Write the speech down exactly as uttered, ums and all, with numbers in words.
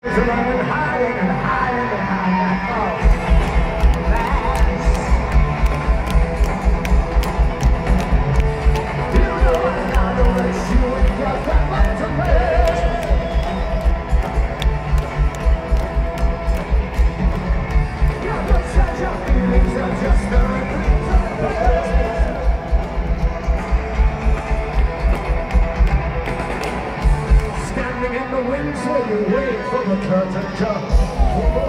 hiding and hiding and hiding. You know I'm not gonna let you in your back to me. You're not such your feelings are just the repeats of the past. Standing in the wings while you wait for the curtain to